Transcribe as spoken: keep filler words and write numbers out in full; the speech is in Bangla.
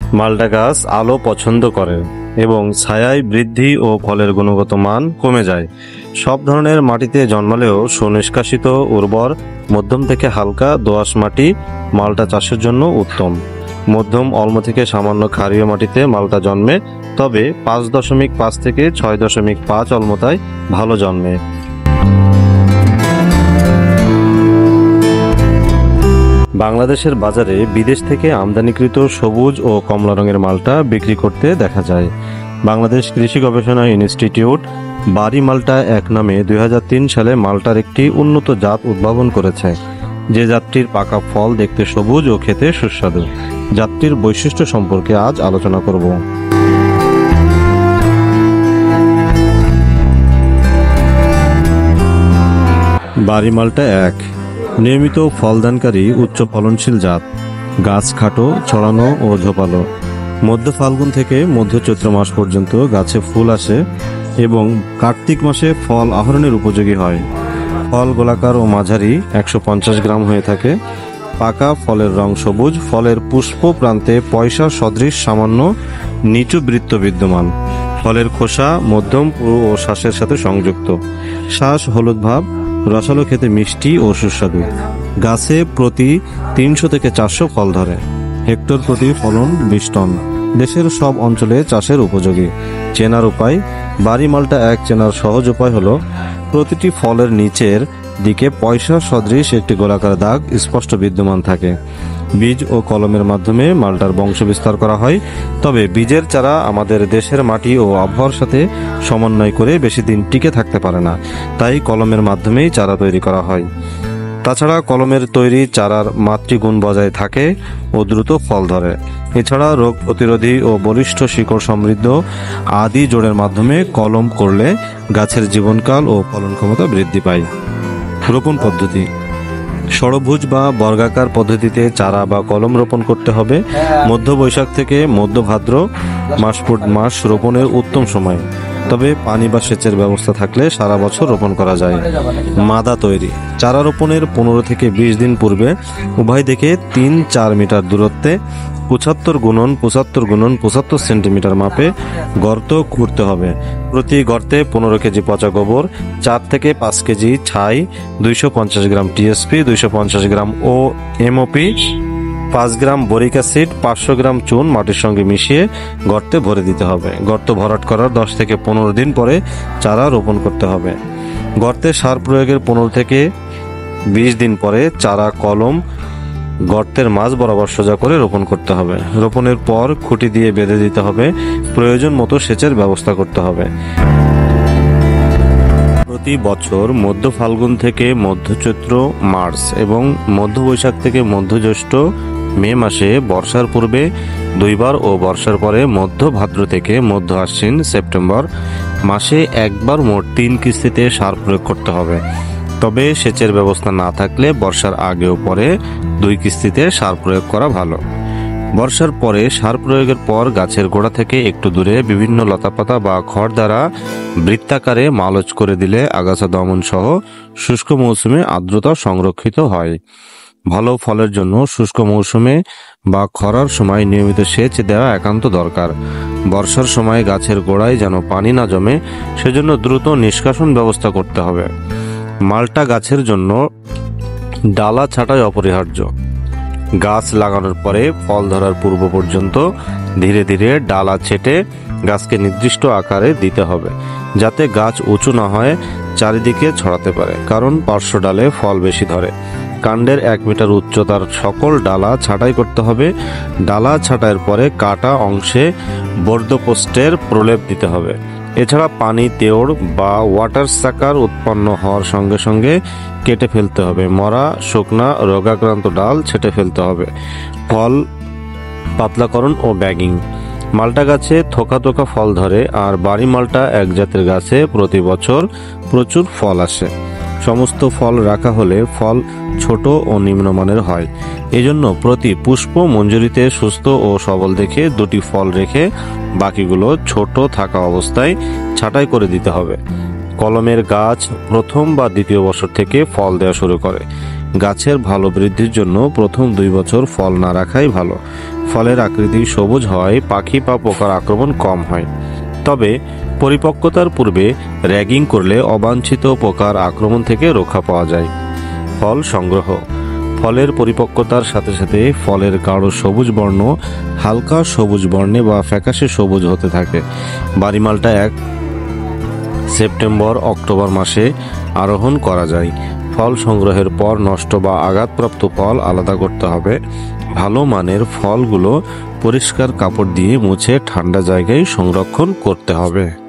মালটা গাছ আলো পছন্দ করে এবং ছায়ায় বৃদ্ধি ও ফলের গুণগত মান কমে যায়। সব ধরনের মাটিতে জন্মালেও সুনিষ্কাশিত উর্বর মধ্যম থেকে হালকা দোআঁশ মাটি মালটা চাষের জন্য উত্তম। মধ্যম অম্ল থেকে সামান্য ক্ষারীয় মাটিতে মালটা জন্মে, তবে পাঁচ দশমিক পাঁচ থেকে ছয় দশমিক পাঁচ অম্লতায় ভালো জন্মে। বাংলাদেশের বাজারে বিদেশ থেকে আমদানিকৃত সবুজ ও কমলা রঙের মালটা বিক্রি করতে দেখা যায়। বাংলাদেশ কৃষি গবেষণা ইনস্টিটিউট বাড়ি মালটা এক নামে দুই হাজার তিন সালে মালটার একটি উন্নত জাত উদ্ভাবন করেছে, যে জাতটির পাকা ফল দেখতে সবুজ ও খেতে সুস্বাদু। জাতটির বৈশিষ্ট্য সম্পর্কে আজ আলোচনা করব। বাড়ি মালটা এক নিয়মিত ফলদানকারী উচ্চ ফলনশীল জাত। গাছ খাটো, ছড়ানো ও ঝোপালো। মধ্য ফাল্গুন থেকে মধ্য চৈত্র মাস পর্যন্ত গাছে ফুল আসে এবং কার্তিক মাসে ফল আহরণের উপযোগী হয়। ফল গোলাকার ও মাঝারি, একশো পঞ্চাশ গ্রাম হয়ে থাকে। পাকা ফলের রং সবুজ। ফলের পুষ্প প্রান্তে পয়সা সদৃশ সামান্য নিচু বৃত্ত বিদ্যমান। ফলের খোসা মধ্যম পুরু ও শ্বাসের সাথে সংযুক্ত। শ্বাস হলুদ ভাব, রসালো, খেতে মিষ্টি ও সুস্বাদু। গাছে প্রতি তিনশো থেকে চারশো ফল ধরে। হেক্টর প্রতি ফলন বিশ টন। দেশের সব অঞ্চলে চাষের উপযোগী। চেনার উপায়। বাড়ি মালটা এক চেনার সহজ উপায় হলো প্রতিটি ফলের নিচের দিকে পয়সা সদৃশ একটি গোলাকার দাগ স্পষ্ট বিদ্যমান থাকে। বীজ ও কলমের মাধ্যমে মালটার বংশ বিস্তার করা হয়, তবে বীজের চারা আমাদের দেশের মাটি ও আবহাওয়ার সাথে সমন্বয় করে বেশি দিন টিকে থাকতে পারে না, তাই কলমের মাধ্যমেই চারা তৈরি করা হয়। তাছাড়া কলমের তৈরি চারার মাতৃগুণ বজায় থাকে ও দ্রুত ফল ধরে। এছাড়া রোগ প্রতিরোধী ও বলিষ্ঠ শিকড় সমৃদ্ধ আদি জোড়ের মাধ্যমে কলম করলে গাছের জীবনকাল ও ফলন ক্ষমতা বৃদ্ধি পায়। রোপণ পদ্ধতি। ষড়ভুজ বা বর্গাকার পদ্ধতিতে চারা বা কলম রোপণ করতে হবে। মধ্য বৈশাখ থেকে মধ্য ভাদ্র মাস মাস রোপণের উত্তম সময়, তবে পানি বা সেচের ব্যবস্থা থাকলে সারা বছর রোপণ করা যায়। মাদা তৈরি। চারা রোপণের পনেরো থেকে বিশ দিন পূর্বে উভয় দিকে তিন চার মিটার দূরত্বে পঁচাত্তর গুণন পঁচাত্তর গুণন পঁচাত্তর সেন্টিমিটার মাপে গর্ত খুঁড়তে হবে। প্রতি গর্তে পনেরো কেজি পচা গোবর, চার থেকে পাঁচ কেজি ছাই, দুইশো পঞ্চাশ গ্রাম টিএসপি, দুইশো পঞ্চাশ গ্রাম ও এমওপি, পাঁচ গ্রাম বোরিক অ্যাসিড, পাঁচশো গ্রাম চুন মাটির সঙ্গে মিশিয়ে গর্তে ভরে দিতে হবে। গর্ত ভরাট করার দশ থেকে পনেরো দিন পরে চারা রোপণ করতে হবে। গর্তে সার প্রয়োগের পনেরো থেকে বিশ দিন পরে চারা কলম গর্তের মাঝ বরাবর সোজা করে রোপণ করতে হবে। রোপণের পর খুঁটি দিয়ে বেঁধে দিতে হবে। প্রয়োজন মতো সেচের ব্যবস্থা করতে হবে। প্রতি বছর মধ্য ফাল্গুন থেকে মধ্য চৈত্র মার্চ এবং মধ্য বৈশাখ থেকে মধ্য জ্যৈষ্ঠ মে মাসে বর্ষার পূর্বে দুইবার ও বর্ষার পরে মধ্য ভাদ্র থেকে মধ্য আশ্বিন সেপ্টেম্বর মাসে একবার মোট তিন কিস্তিতে সার প্রয়োগ করতে হবে। তবে সেচের ব্যবস্থা না থাকলে বর্ষার আগে ও পরে দুই কিস্তিতে সার প্রয়োগ করা ভালো। বর্ষার পরে সার প্রয়োগের পর গাছের গোড়া থেকে একটু দূরে বিভিন্ন লতাপাতা বা খড় দ্বারা বৃত্তাকারে মালচ করে দিলে আগাছা দমন সহ শুষ্ক মৌসুমে আর্দ্রতা সংরক্ষিত হয়। ভালো ফলের জন্য শুষ্ক মৌসুমে বা খরার সময় নিয়মিত সেচ দেওয়া একান্ত দরকার। বর্ষার সময় গাছের গোড়ায় যেন পানি না জমে, সেজন্য দ্রুত নিষ্কাশন ব্যবস্থা করতে হবে। মালটা গাছের জন্য ডালা ছাঁটাই অপরিহার্য। গাছ লাগানোর পরে ফল ধরার পূর্ব পর্যন্ত ধীরে ধীরে ডালা ছেটে গাছকে নির্দিষ্ট আকারে দিতে হবে, যাতে গাছ উঁচু না হয় চারিদিকে ছড়াতে পারে, কারণ পার্শ্ব ডালে ফল বেশি ধরে। কাণ্ডের এক মিটার উচ্চতার সকল ডালা ছাঁটাই করতে হবে। ডালা ছাঁটাইয়ের পরে কাটা অংশে বর্ধপোস্টের প্রলেপ দিতে হবে। এছাড়া পানি তেওড় বা ওয়াটার সাকার উৎপন্ন হওয়ার সঙ্গে সঙ্গে কেটে ফেলতে হবে। মরা, শুকনা, রোগাক্রান্ত ডাল ছেটে ফেলতে হবে। ফল পাতলাকরণ ও ব্যাগিং। মালটা গাছে থোকা থোকা ফল ধরে, আর বাড়ি মালটা এক জাতের গাছে প্রতি বছর প্রচুর ফল আসে। সমস্ত ফল রাখা হলে ফল ছোট ও নিম্নমানের হয়। এজন্য প্রতি পুষ্প মঞ্জুরিতে সুস্থ ও সবল দেখে দুটি ফল রেখে বাকিগুলো ছোট থাকা অবস্থায় ছাঁটাই করে দিতে হবে। কলমের গাছ প্রথম বা দ্বিতীয় বছর থেকে ফল দেওয়া শুরু করে। গাছের ভালো বৃদ্ধির জন্য প্রথম দুই বছর ফল না রাখাই ভালো। ফলের আকৃতি সবুজ হওয়ায় পাখি বা পোকার আক্রমণ কম হয়। তবে পরিপক্কতার পূর্বে র্যাগিং করলে অবাঞ্ছিত পোকার আক্রমণ থেকে রক্ষা পাওয়া যায়। ফল সংগ্রহ। ফলের পরিপক্কতার সাথে সাথে ফলের গাঢ় সবুজ বর্ণ হালকা সবুজ বর্ণে বা ফ্যাকাশে সবুজ হতে থাকে। বাড়ি মালটা এক সেপ্টেম্বর অক্টোবর মাসে আরোহণ করা যায়। ফল সংগ্রহের পর নষ্ট বা আঘাতপ্রাপ্ত ফল আলাদা করতে হবে। ভালো মানের ফলগুলো পরিষ্কার কাপড় দিয়ে মুছে ঠান্ডা জায়গায় সংরক্ষণ করতে হবে।